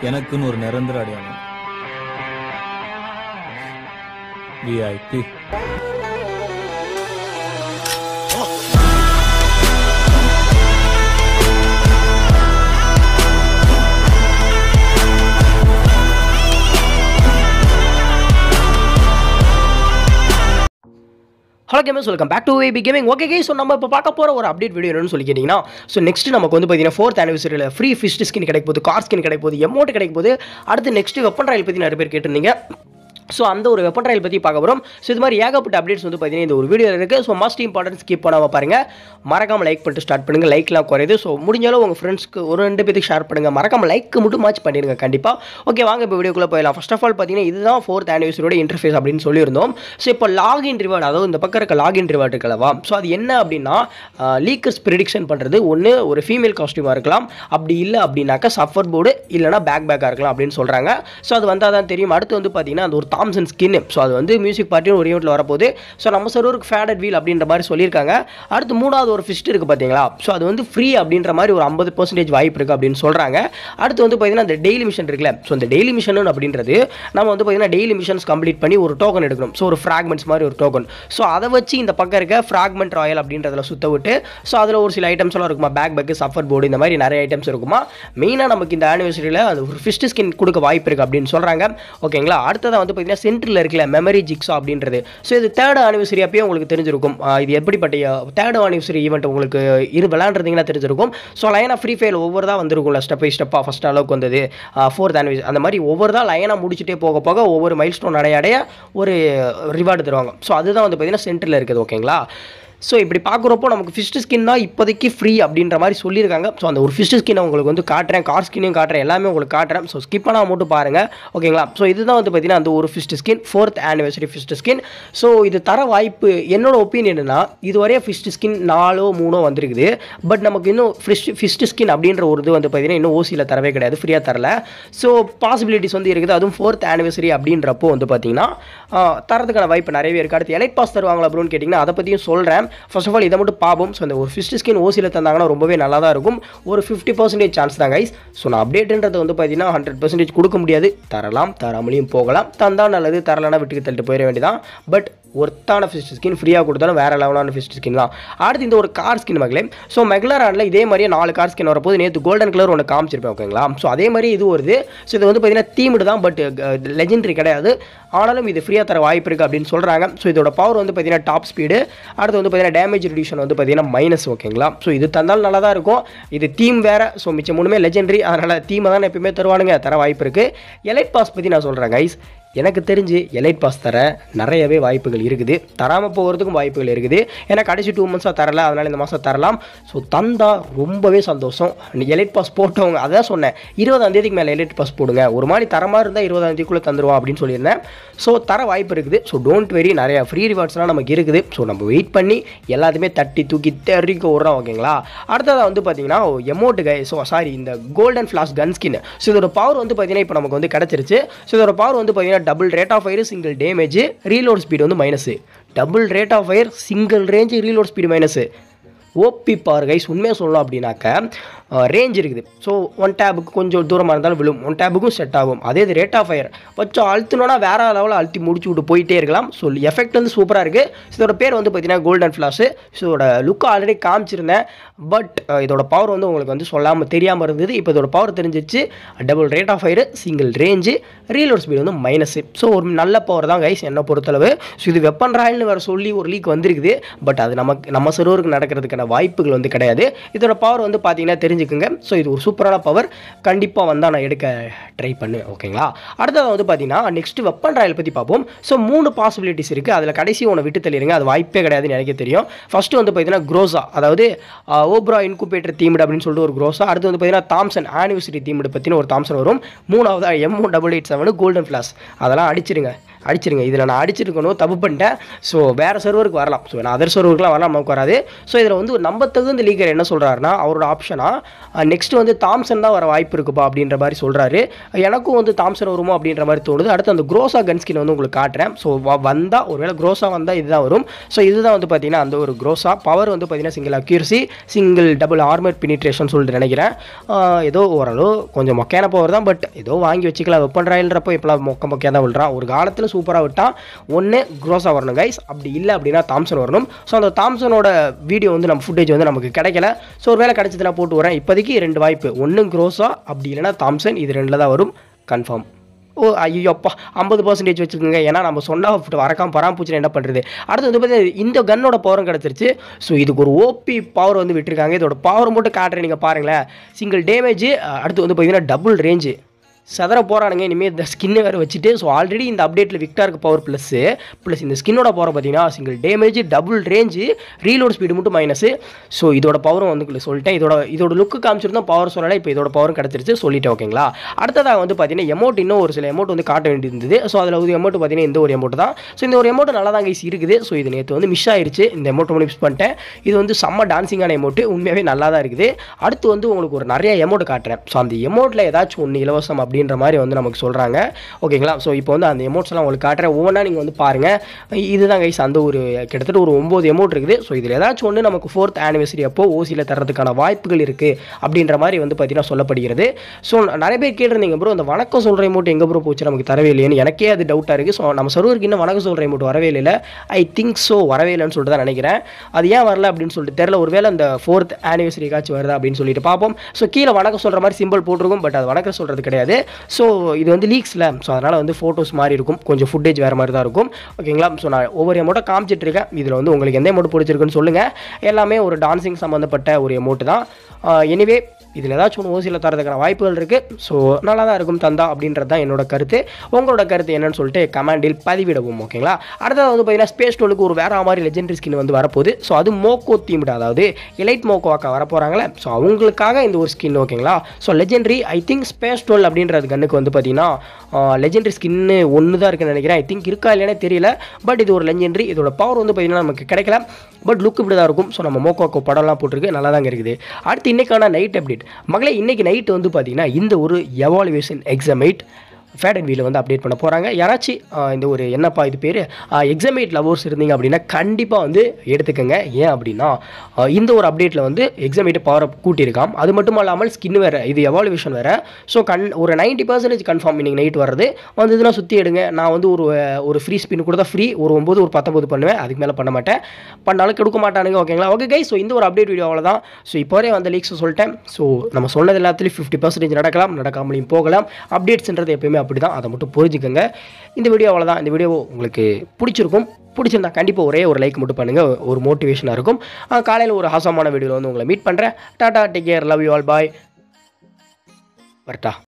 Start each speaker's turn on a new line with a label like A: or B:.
A: எனக்குன்னு ஒரு நிரந்தர அடையாளம் VIP.
B: Hello gamers, welcome back to AB gaming. Okay guys, so நம்ம இப்போ பார்க்க போகிற ஒரு அப்டேட் வீடியோ என்னன்னு சொல்லி கேட்டிங்கன்னா, ஸோ நெக்ஸ்ட் நமக்கு வந்து பார்த்தீங்கன்னா 4th anniversary free fish skin கிடைக்க போகுது, கார் ஸ்கின் கிடைக்க போகுது, எமௌண்ட் கிடைக்க போகுது. அடுத்து நெக்ஸ்ட் வெப்பன் ராயல் பற்றி நிறைய பேர் கேட்டிருந்தீங்க. ஸோ அந்த ஒரு வெப்பன் ராயல் பற்றி பார்க்க போகிறோம். ஸோ இது மாதிரி ஏகப்பட்ட அப்டேட்ஸ் வந்து பார்த்தீங்கன்னா இந்த ஒரு வீடியோ இருக்குது. ஸோ மஸ்ட் இம்பார்ட்டன்ஸ் ஸ்கிப் பண்ணாமல் பாருங்கள். மறக்காமல் லைக் பண்ணிட்டு ஸ்டார்ட் பண்ணுங்கள். லைக்லாம் குறையுது. ஸோ முடிஞ்சாலும் உங்கள் ஃப்ரெண்ட்ஸ்க்கு ஒரு 2 பேருக்கு ஷேர் பண்ணுங்கள். மறக்காமல் லைக் மட்டும் மாச் பண்ணிடுங்க கண்டிப்பாக. ஓகே, வாங்க இப்போ வீடியோக்குள்ளே போயிடலாம். ஃபர்ஸ்ட் ஆஃப் ஆல் பார்த்தீங்கன்னா இதுதான் 4th anniversary இன்டர்ஃபேஸ் அப்படின்னு சொல்லியிருந்தோம். ஸோ இப்போ லாகின் ரிவார்டு, அதாவது இந்த பக்கம் இருக்க லாகின் ரிவார்டு இருக்கலவா, ஸோ அது என்ன அப்படின்னா லீக்கர்ஸ் ப்ரிடிக்ஷன் பண்ணுறது. ஒன்று ஒரு ஃபீமேல் காஸ்டியூமாக இருக்கலாம், அப்படி இல்லை அப்படின்னாக்கா சஃபர் போர்டு இல்லைனா பேக்காக இருக்கலாம் அப்படின்னு சொல்கிறாங்க. ஸோ அது வந்தால் தான் தெரியும். அடுத்து வந்து பார்த்தீங்கன்னா அது ஒரு தாம்சன் ஸ்கின். ஸோ அது வந்து மியூசிக் பார்ட்டியும் ஒரு ஈவெண்ட்டில் வரப்போகுது. ஸோ நம்ம சர்வருக்கு ஃபேடட் வீல் அப்படின்ற மாதிரி சொல்லியிருக்காங்க. அடுத்து மூணாவது ஒரு ஃபிஸ்ட் இருக்குது பார்த்தீங்களா, ஸோ அது வந்து ஃப்ரீ அப்படின்ற மாதிரி ஒரு 50% வாய்ப்பு இருக்குது அப்படின்னு சொல்கிறாங்க. அடுத்து வந்து பார்த்தீங்கன்னா இந்த டெய்லி மிஷன் இருக்குல்ல, ஸோ இந்த டெய்லி மிஷன் அப்படின்றது நம்ம வந்து பார்த்தீங்கன்னா டெய்லி மிஷன்ஸ் கம்ப்ளீட் பண்ணி ஒரு டோக்கன் எடுக்கணும். ஸோ ஒரு ஃப்ராக்மெண்ட்ஸ் மாதிரி ஒரு டோக்கன். ஸோ அதை வச்சு இந்த பக்கம் இருக்க ஃப்ராக்மெண்ட் ராயல் அப்படின்றதுல சுத்த விட்டு, ஸோ அதில் ஒரு சில ஐட்டம்ஸ் எல்லாம் இருக்குமா, பேக்கு சஃபர் போர்டு, இந்த மாதிரி நிறைய ஐட்டம்ஸ் இருக்குமா. மெயினாக நமக்கு இந்த ஆனிவர்சரியில் அது ஒரு ஃபிஸ்ட் ஸ்கின் கொடுக்க வாய்ப்பு இருக்குது அப்படின்னு சொல்கிறாங்க. ஓகேங்களா. அடுத்ததான் வந்து பார்த்தீங்கன்னா சென்டரில் இருக்கல மெமரி ஜிக்ஸா அப்படின்றது. ஸோ இது 3rd anniversary அப்பயே உங்களுக்கு தெரிஞ்சிருக்கும். இது எப்படிப்பட்ட 3rd anniversary ஈவெண்ட் உங்களுக்கு விளையாண்டுருந்தீங்கன்னா தெரிஞ்சிருக்கும். ஸோ லைனாக ஃப்ரீ ஃபயர் ஒவ்வொரு தான் வந்திருக்கும்ல, ஸ்டெப் பை ஸ்டெப்பாக. ஃபஸ்ட் அளவுக்கு வந்தது 4th anniversary, அந்த மாதிரி ஒவ்வொரு தான் லைனாக முடிச்சுட்டே போக போக ஒவ்வொரு மைல் ஸ்டோன் அடைய ஒரு ரிவார்டு தருவாங்க. ஸோ அதுதான் வந்து பார்த்தீங்கன்னா சென்டரில் இருக்குது. ஓகேங்களா. ஸோ இப்படி பார்க்குறப்போ நமக்கு ஃபிஸ்ட் ஸ்கின் தான் இப்போதைக்கு ஃப்ரீ அப்படின்ற மாதிரி சொல்லியிருக்காங்க. ஸோ அந்த ஒரு ஃபிஸ்ட் ஸ்கின் உங்களுக்கு வந்து காட்டுறேன், கார் ஸ்கின்னையும் காட்டுறேன், எல்லாமே உங்களுக்கு காட்டுறேன். ஸோ ஸ்கிப் பண்ணால் மட்டும் பாருங்கள். ஓகேங்களா. ஸோ இதுதான் வந்து பார்த்தீங்கன்னா அந்த ஒரு first skin, 4th anniversary first skin. So இது தர வாய்ப்பு, என்னோட ஒப்பீனியன் என்னன்னா, இதுவரையே ஃபிஸ்ட் ஸ்கின் 4 3 வந்திருக்குது. பட் நமக்கு இன்னும் ஃபிஸ்ட் ஸ்கின் அப்படின்ற ஒரு இது வந்து பார்த்தீங்கன்னா இன்னும் ஓசியில் தரவே கிடையாது, ஃப்ரீயாக தரல. ஸோ பாசிபிலிட்டிஸ் வந்து இருக்குது. அதுவும் 4th anniversary அப்படின்றப்போ வந்து பார்த்தீங்கன்னா தரதுக்கான வாய்ப்பு நிறையவே இருக்குது. அடுத்து எலைட் பாஸ் தருவாங்களா அப்படின்னு கேட்டிங்கன்னா அதை பற்றியும் சொல்கிறேன். ஃபர்ஸ்ட் ஆஃப் ஆல் இதை மட்டும் பார்ப்போம். ஸோ இந்த ஒரு ஃபிஸ்ட் ஸ்கின் ஓசியில் தந்தாங்கன்னா ரொம்பவே நல்லா தான் இருக்கும். ஒரு 50% சான்ஸ் தான் கைஸ். ஸோ நான் அப்டேட்டுன்றது வந்து பார்த்தீங்கன்னா 100% கொடுக்க முடியாது. தரலாம், தராமலையும் போகலாம். தந்தால் நல்லது, தரலைன்னா விட்டுக்கு தள்ளிட்டு போயிட வேண்டியதான். பட் ஒர்த்தான ஃபிஸ்ட் ஸ்கின் ஃப்ரீயாக கொடுத்தாலும் வேறு லெவலான ஃபிஸ்ட் ஸ்கின் தான். அடுத்து இந்த ஒரு கார் ஸ்கின் மகளே. ஸோ மெக்லரானில் இதே மாதிரியே 4 கார் ஸ்கின் வரப்போது. நேற்று கோல்டன் கலர் ஒன்று காமிச்சிருப்பேன். ஓகேங்களா. ஸோ அதே மாதிரி இது வருது. ஸோ இது வந்து பார்த்தீங்கன்னா தீம்டு தான், பட் லெஜெண்டரி கிடையாது. ஆனாலும் இது ஃப்ரீயாக தர வாய்ப்பு இருக்குது அப்படின்னு சொல்கிறாங்க. ஸோ இதோட பவர் வந்து பார்த்தீங்கன்னா டாப் ஸ்பீடு. அடுத்து வந்து பார்த்தீங்கன்னா டேமேஜ் ரிடியூஷன் வந்து பார்த்தீங்கன்னா மைனஸ். ஓகேங்களா. ஸோ இது தந்தாலும் நல்லா தான் இருக்கும். இது தீம் வேறு. ஸோ மிச்சம் 3மே லெஜெண்டரி. அதனால் தீமை தான் எப்பயுமே தருவானுங்க, தர வாய்ப்பு இருக்குது. எலைட் பாஸ் பற்றி நான் சொல்கிறேன் கைஸ். எனக்கு தெரிஞ்சு எலைட் பாஸ் தர நிறையவே வாய்ப்புகள் இருக்குது. தராமல் போகிறதுக்கும் வாய்ப்புகள் இருக்குது. ஏன்னா கடைசி 2 months தரல, அதனால் இந்த மாதம் தரலாம். ஸோ தந்தால் ரொம்பவே சந்தோஷம். எலைட் பாஸ் போட்டவங்க அதான் சொன்னேன், 20ஆம் தேதிக்கு மேலே எலைட் பாஸ் போடுங்க. ஒரு மாதிரி தரமாக இருந்தால் 20ஆம் தேதிக்குள்ளே தந்துடுவோம் அப்படின்னு சொல்லியிருந்தேன். ஸோ தர வாய்ப்பு இருக்குது. ஸோ டோன்ட் வெரி, நிறையா ஃப்ரீ ரிவார்ட்ஸ்லாம் நமக்கு இருக்குது. ஸோ நம்ம வெயிட் பண்ணி எல்லாத்தையுமே தட்டி தூக்கி தெறிக்க விட்றோம். ஓகேங்களா. அடுத்ததாக வந்து பார்த்தீங்கன்னா எமௌண்ட்டு கை. ஸோ சாரி, இந்த golden flash gun skin. So இதோட பவர் வந்து பார்த்தீங்கன்னா இப்போ நமக்கு வந்து கிடச்சிருச்சு. ஸோ இதோட பவர் வந்து பார்த்தீங்கன்னா double rate of fire, single damage, reload speed வந்து minus. Double rate of fire, single range, reload speed minus. OP power guys. உண்மையாக சொல்லலாம் அப்படின்னாக்க ரேஞ்ச் இருக்குது. ஸோ 1 டேபுக்கு கொஞ்சம் தூரமாக இருந்தாலும் விழும், 1 டேபுக்கும் செட் ஆகும். அதே இது ரேட் ஆஃப் ஃபயர் கொஞ்சம் அழுத்தினோன்னா வேறு லெவலில் அழுத்தி முடிச்சு விட்டு போயிட்டே இருக்கலாம். ஸோ எஃபெக்ட் வந்து சூப்பராக இருக்குது. இதோட பேர் வந்து பார்த்தீங்கன்னா கோல்டன் ஃப்ளாஷு. ஸோ இதோட லுக் ஆல்ரெடி காமிச்சிருந்தேன். பட் இதோட பவர் வந்து உங்களுக்கு வந்து சொல்லாமல் தெரியாமல் இருந்தது. இப்போ இதோட பவர் தெரிஞ்சிச்சு. Double rate of fire, single range, reload speed வந்து மைனஸ். ஸோ ஒரு நல்ல பவர் தான் கைஸ் என்னை பொறுத்தளவு. ஸோ இது வெப்பன் ராயல்னு வேறு சொல்லி ஒரு லீக் வந்திருக்குது. பட் அது நம்ம சர்வருக்கு நடக்கிறதுக்கான வாய்ப்புகள் வந்து கிடையாது. இதோட பவர் வந்து பார்த்தீங்கன்னா தெரிஞ்சுக்குங்க. ஸோ இது ஒரு சூப்பரான பவர். கண்டிப்பாக வந்தால் நான் எடுக்க ட்ரை பண்ணு. ஓகேங்களா. அடுத்தது வந்து பார்த்தீங்கன்னா நெக்ஸ்ட் வெப்பன் ராயல் பற்றி பார்ப்போம். ஸோ 3 பாசிபிலிட்டிஸ் இருக்குது. அதில் கடைசி ஒன்று விட்டு தள்ளிடுங்க, அது வாய்ப்பே கிடையாதுன்னு எனக்கே தெரியும். ஃபஸ்ட்டு வந்து பார்த்தீங்கன்னா குரோசா, அதாவது ஓப்ரா இன்குபேட்டர் தீம்டு அப்படின்னு சொல்லிட்டு ஒரு குரோசா. அடுத்து வந்து பார்த்தீங்கன்னா தாம்சன் ஆனிவர்சரி தீம்டு பற்றின ஒரு தாம்சன் வரும். 3வது M1887 கோல்டன் ஃப்ளாஷ். அதெல்லாம் அடிச்சிருங்க. இதில் நான் அடிச்சிருக்கணும், தப்பு பண்ணிட்டேன். ஸோ வேறு சர்வருக்கு வரலாம். ஸோ நான் அதர் சர்வருக்குலாம் வரலாம், நமக்கு வராது. ஸோ இதில் வந்து ஒரு நம்பத்தகுந்த லீக்கர் என்ன சொல்கிறாருன்னா அவரோட ஆப்ஷனாக நெக்ஸ்ட் வந்து தாம்சன் தான் வர வாய்ப்பு இருக்குப்பா அப்படின்ற மாதிரி சொல்கிறாரு. எனக்கும் வந்து தாம்சன் வருமோ அப்படின்ற மாதிரி தோணுது. அடுத்து அந்த குரோசா கன் ஸ்கின் வந்து உங்களுக்கு காட்டுறேன். ஸோ வந்தால் ஒருவேளை குரோசா வந்தால் இதுதான் வரும். ஸோ இதுதான் வந்து பார்த்தீங்கன்னா அந்த ஒரு குரோசா பவர் வந்து பார்த்தீங்கன்னா single accuracy single double armour penetration சொல்லிட்டு நினைக்கிறேன். ஏதோ ஓரளவு கொஞ்சம் மொக்கையான பவர் தான். பட் ஏதோ வாங்கி வச்சுக்கலாம். வெப்பன் ராயல்ன்றப்போ இப்போலாம் மொக்கையாக தான் விழுறான். ஒரு காலத்தில் சூப்பராக விட்டால் ஒன்று குரோஸா வரணும் கைஸ், அப்படி இல்லை அப்படின்னா தாம்சன் வரணும். ஸோ அந்த தாம்சனோட வீடியோ வந்து நம்ம ஃபுட்டேஜ் வந்து நமக்கு கிடைக்கல. ஸோ ஒரு வேளை கிடைச்சதுனா போட்டு வரேன். இப்போதைக்கு 2 வாய்ப்பு, ஒன்று குரோஸா அப்படி இல்லைனா தாம்சன், இது 2ல் தான் வரும் கன்ஃபார்ம். ஓ ஐயோப்பா 50% வச்சுக்கோங்க. ஏன்னா நம்ம சொன்னால் வரக்காம பராமரிச்சு என்ன பண்ணுறது. அடுத்து வந்து பார்த்தீங்கன்னா இந்த கன்னோட பவரும் கிடச்சிருச்சு. ஸோ இதுக்கு ஒரு ஓபி பவர் வந்து விட்டுருக்காங்க. இதோட பவர் மட்டும் காட்டுறேன், நீங்கள் பாருங்களேன். சிங்கிள் டேமேஜ், அடுத்து வந்து பார்த்தீங்கன்னா டபுள் ரேஞ்சு. சதற போகிறானுங்க இனிமேல் இந்த ஸ்கின்னை வேறு வச்சுட்டு. ஸோ ஆல்ரெடி இந்த அப்டேட்டில் விக்டாருக்கு பவர் ப்ளஸ் இந்த ஸ்கின்னோட பவர் பார்த்தீங்கன்னா single damage double range reload speed மட்டும் மைனஸு. ஸோ இதோட பவரும் வந்து சொல்லிட்டேன். இதோட லுக்கு காமிச்சிருந்தோம், பவர் சொல்லலை. இப்போ இதோட பவரும் கிடச்சிருச்சு சொல்லிட்டேன். ஓகேங்களா. அடுத்ததாக வந்து பார்த்தீங்கன்னா எமௌண்ட் இன்னும் ஒரு சில எமௌண்ட் வந்து காட்ட வேண்டியிருந்தது. ஸோ அதில் ஒரு எமௌண்ட் பார்த்தீங்கன்னா இந்த ஒரு எமௌண்ட் தான். ஸோ இந்த ஒரு எமௌண்ட் நல்லா தான் கைஸ் இருக்குது. ஸோ இது நேற்று வந்து மிஸ் ஆயிடுச்சு. இந்த எமௌண்ட் ஒன்று மிஸ் பண்ணிட்டேன். இது வந்து செம்ம டான்சிங்கான எமௌண்ட், உண்மையாகவே நல்லா தான் இருக்குது. அடுத்து வந்து உங்களுக்கு ஒரு நிறைய எமௌண்ட் காட்டுறேன். ஸோ அந்த எமௌண்ட்டில் ஏதாச்சும் ஒன்று இலவசம் அப்படின்ற மாதிரி வந்து நமக்கு சொல்கிறாங்க. ஓகேங்களா. ஸோ இப்போ வந்து அந்த எமௌண்ட்ஸ் எல்லாம் உங்களுக்கு காட்டுறேன். ஒவ்வொன்றா நீங்கள் வந்து பாருங்கள். இதுதான் கைஸ் அந்த ஒரு கிட்டத்தட்ட ஒரு 9 எமௌண்ட் இருக்குது. ஸோ இதில் ஏதாச்சும் ஒன்று நமக்கு 4th ஆனிவர்சரி அப்போ ஓசியில் தரதுக்கான வாய்ப்புகள் இருக்குது அப்படின்ற மாதிரி வந்து பார்த்தீங்கன்னா சொல்லப்படுகிறது. ஸோ நிறைய பேர் கேட்டிருந்தீங்க ப்ரோ இந்த வணக்கம் சொல்கிற எமௌண்ட் எங்கே ப்ரோ போச்சு, நமக்கு தரவே இல்லைன்னு. எனக்கே அது டவுட்டாக இருக்குது. ஸோ நம்ம சர்வருக்கு இன்னும் வணக்கம் சொல்கிற எமௌண்ட் வரவே இல்லை. ஐ திங்க் ஸோ வரவே இல்லைன்னு சொல்லிட்டு தான் நினைக்கிறேன். அது ஏன் வரல அப்படின்னு சொல்லிட்டு தெரியல. ஒருவேளை அந்த 4th ஆனிவர்சரிக்காச்சும் வருதா அப்படின்னு சொல்லிட்டு பார்ப்போம். ஸோ கீழே வணக்கம் சொல்கிற மாதிரி சிம்பிள் போட்டிருக்கும். பட் அது வணக்கம் சொல்கிறது கிடையாது. ஸோ இது வந்து லீக்ஸில். ஸோ அதனால் வந்து ஃபோட்டோஸ் மாதிரி இருக்கும், கொஞ்சம் ஃபுட்டேஜ் வேறு மாதிரி தான் இருக்கும். ஓகேங்களா. ஸோ நான் ஒவ்வொரு எமௌண்ட்டை காமிச்சிட்டு இருக்கேன். இதில் வந்து உங்களுக்கு எந்த எமௌண்ட் பிடிச்சிருக்குன்னு சொல்லுங்கள். எல்லாமே ஒரு டான்சிங் சம்மந்தப்பட்ட ஒரு எமௌண்ட் தான். எனிவே இதில் ஏதாச்சும் ஒன்று ஓசியில் தரதுக்கான வாய்ப்புகள் இருக்குது. ஸோ நல்லா தான் இருக்கும் தந்தா அப்படின்றது தான் என்னோட கருத்து. உங்களோட கருத்து என்னன்னு சொல்லிட்டு கமெண்டில் பதிவிடவும். ஓகேங்களா. அடுத்தது வந்து பார்த்தீங்கன்னா ஸ்பேஸ் டோலுக்கு ஒரு வேறு மாதிரி லெஜெண்டரி ஸ்கின் வந்து வரப்போகுது. ஸோ அது மோக்கோ தீம்டு, அதாவது எலைட் மோக்கோவாக்கா வரப்போகிறாங்களே. ஸோ அவங்களுக்காக இந்த ஒரு ஸ்கின். ஓகேங்களா. So legendary I think space doll அப்படின்றது கண்ணுக்கு வந்து பார்த்தீங்கன்னா லெஜெண்டரி ஸ்கின்னு ஒன்று தான் இருக்குன்னு நினைக்கிறேன். ஐ திங்க் இருக்கா இல்லைன்னே தெரியல. பட் இது ஒரு லெஜெண்டரி. இதோட பவர் வந்து பார்த்தீங்கன்னா நமக்கு கிடைக்கல. பட் லுக் இப்படி தான் இருக்கும். ஸோ நம்ம மோக்கோக்கோ படம்லாம் போட்டிருக்கு, நல்லா தாங்க இருக்குது. அடுத்து இன்றைக்கான நைட் அப்டேட் மகளே. இன்றைக்கி நைட்டு வந்து பார்த்தீங்கன்னா இந்த ஒரு எவாலுவேஷன் எக்ஸாமைட் ஃபேட் அண்ட் வீல் வந்து அப்டேட் பண்ண போகிறாங்க. யாராச்சும் இந்த ஒரு என்னப்பா இது பேர் எக்ஸாமேட் லவர்ஸ் இருந்தீங்க அப்படின்னா கண்டிப்பாக வந்து எடுத்துக்கோங்க. ஏன் அப்படின்னா இந்த ஒரு அப்டேட்டில் வந்து எக்ஸாமேட் பவரை கூட்டியிருக்காம். அது மட்டும் இல்லாமல் ஸ்கின் வேறு, இது எவாலுவேஷன் வேறு. ஸோ ஒரு 90% கன்ஃபார்ம் இன்றைக்கி நைட் வர்றது வந்ததுன்னா சுற்றி எடுங்க. நான் வந்து ஒரு ஃப்ரீ ஸ்பின் கூட தான் ஃப்ரீ ஒரு 9 ஒரு 19 பண்ணுவேன். அதுக்கு மேலே பண்ண மாட்டேன். பண்ணாலும் கொடுக்க மாட்டானுங்க. ஓகேங்களா. Okay guys. ஸோ இந்த ஒரு அப்டேட் வீடியோ அவ்வளோதான். ஸோ இப்போவே வந்த லீக்ஸ் சொல்லிட்டேன். ஸோ நம்ம சொன்னது எல்லாத்துலேயும் 50% நடக்கலாம், நடக்காமலையும் போகலாம். அப்டேட்ஸ்ன்றது எப்பயுமே அப்படி தான், அதை மட்டும் புரிஞ்சுக்கோங்க. இந்த வீடியோ அவ்வளோதான். இந்த வீடியோ உங்களுக்கு பிடிச்சிருந்தா கண்டிப்பாக ஒரே ஒரு லைக் மட்டும் பண்ணுங்கள், ஒரு மோட்டிவேஷனாக இருக்கும். காலையில் ஒரு ஹாசமான வீடியோவில் வந்து உங்களை மீட் பண்ணுறேன். Tata, take care, love you all, bye, வரட்டா.